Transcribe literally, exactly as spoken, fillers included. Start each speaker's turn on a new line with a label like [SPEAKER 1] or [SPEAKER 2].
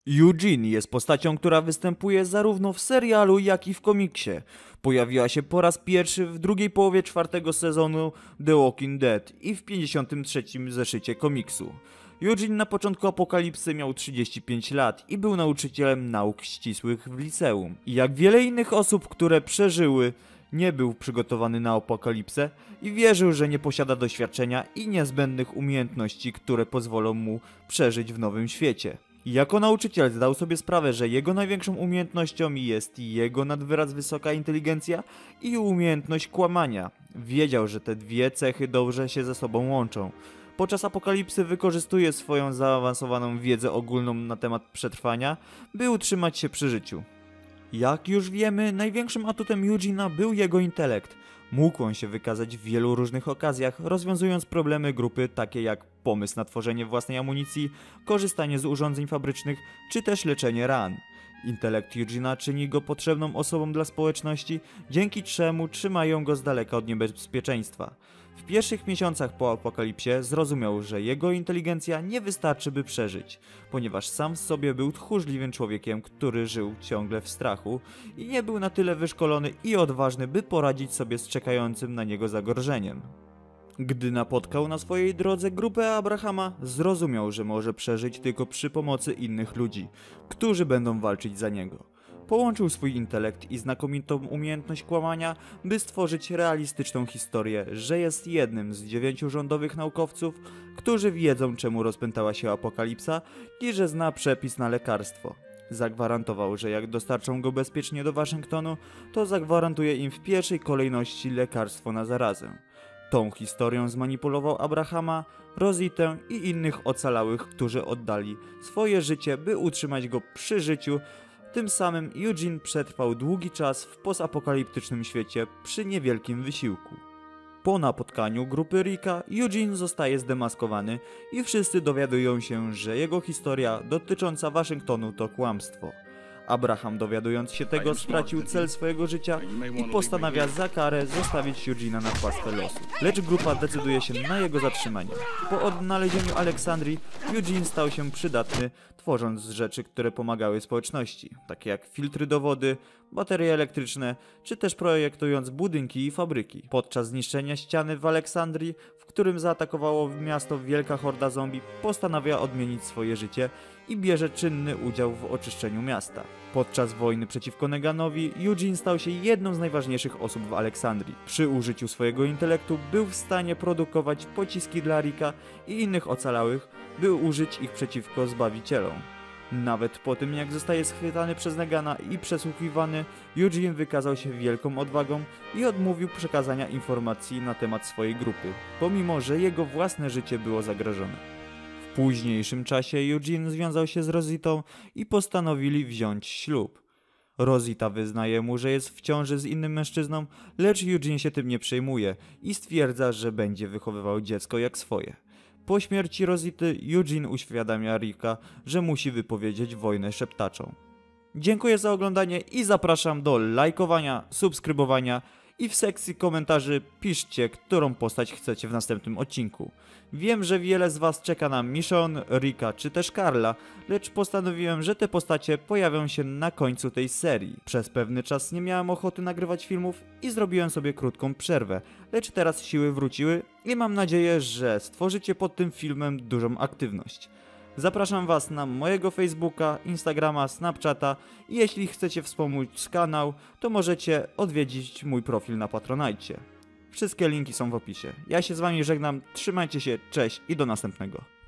[SPEAKER 1] Eugene jest postacią, która występuje zarówno w serialu, jak i w komiksie. Pojawiła się po raz pierwszy w drugiej połowie czwartego sezonu The Walking Dead i w pięćdziesiątym trzecim zeszycie komiksu. Eugene na początku apokalipsy miał trzydzieści pięć lat i był nauczycielem nauk ścisłych w liceum. I jak wiele innych osób, które przeżyły, nie był przygotowany na apokalipsę i wierzył, że nie posiada doświadczenia i niezbędnych umiejętności, które pozwolą mu przeżyć w nowym świecie. Jako nauczyciel zdał sobie sprawę, że jego największą umiejętnością jest jego nadwyraz wysoka inteligencja i umiejętność kłamania. Wiedział, że te dwie cechy dobrze się ze sobą łączą. Podczas apokalipsy wykorzystuje swoją zaawansowaną wiedzę ogólną na temat przetrwania, by utrzymać się przy życiu. Jak już wiemy, największym atutem Eugene'a był jego intelekt. Mógł on się wykazać w wielu różnych okazjach, rozwiązując problemy grupy takie jak pomysł na tworzenie własnej amunicji, korzystanie z urządzeń fabrycznych, czy też leczenie ran. Intelekt Eugene'a czyni go potrzebną osobą dla społeczności, dzięki czemu trzymają go z daleka od niebezpieczeństwa. W pierwszych miesiącach po apokalipsie zrozumiał, że jego inteligencja nie wystarczy, by przeżyć, ponieważ sam w sobie był tchórzliwym człowiekiem, który żył ciągle w strachu i nie był na tyle wyszkolony i odważny, by poradzić sobie z czekającym na niego zagrożeniem. Gdy napotkał na swojej drodze grupę Abrahama, zrozumiał, że może przeżyć tylko przy pomocy innych ludzi, którzy będą walczyć za niego. Połączył swój intelekt i znakomitą umiejętność kłamania, by stworzyć realistyczną historię, że jest jednym z dziewięciu rządowych naukowców, którzy wiedzą, czemu rozpętała się apokalipsa i że zna przepis na lekarstwo. Zagwarantował, że jak dostarczą go bezpiecznie do Waszyngtonu, to zagwarantuje im w pierwszej kolejności lekarstwo na zarazę. Tą historią zmanipulował Abrahama, Rositę i innych ocalałych, którzy oddali swoje życie, by utrzymać go przy życiu. Tym samym Eugene przetrwał długi czas w postapokaliptycznym świecie przy niewielkim wysiłku. Po napotkaniu grupy Ricka, Eugene zostaje zdemaskowany i wszyscy dowiadują się, że jego historia dotycząca Waszyngtonu to kłamstwo. Abraham, dowiadując się tego, stracił cel swojego życia i postanawia za karę zostawić Eugene'a na pastwę losu. Lecz grupa decyduje się na jego zatrzymanie. Po odnalezieniu Aleksandrii, Eugene stał się przydatny, tworząc rzeczy, które pomagały społeczności, takie jak filtry do wody, baterie elektryczne, czy też projektując budynki i fabryki. Podczas zniszczenia ściany w Aleksandrii, w którym zaatakowało miasto wielka horda zombie, postanawia odmienić swoje życie i bierze czynny udział w oczyszczeniu miasta. Podczas wojny przeciwko Neganowi, Eugene stał się jedną z najważniejszych osób w Aleksandrii. Przy użyciu swojego intelektu był w stanie produkować pociski dla Ricka i innych ocalałych, by użyć ich przeciwko Zbawicielom. Nawet po tym, jak zostaje schwytany przez Negana i przesłuchiwany, Eugene wykazał się wielką odwagą i odmówił przekazania informacji na temat swojej grupy, pomimo że jego własne życie było zagrożone. W późniejszym czasie Eugene związał się z Rositą i postanowili wziąć ślub. Rosita wyznaje mu, że jest w ciąży z innym mężczyzną, lecz Eugene się tym nie przejmuje i stwierdza, że będzie wychowywał dziecko jak swoje. Po śmierci Rosity, Eugene uświadamia Ricka, że musi wypowiedzieć wojnę szeptaczom. Dziękuję za oglądanie i zapraszam do lajkowania, subskrybowania i w sekcji komentarzy piszcie, którą postać chcecie w następnym odcinku. Wiem, że wiele z was czeka na Michonne, Ricka czy też Carla, lecz postanowiłem, że te postacie pojawią się na końcu tej serii. Przez pewny czas nie miałem ochoty nagrywać filmów i zrobiłem sobie krótką przerwę, lecz teraz siły wróciły i mam nadzieję, że stworzycie pod tym filmem dużą aktywność. Zapraszam was na mojego Facebooka, Instagrama, Snapchata i jeśli chcecie wspomóc kanał, to możecie odwiedzić mój profil na Patronite. Wszystkie linki są w opisie. Ja się z wami żegnam, trzymajcie się, cześć i do następnego.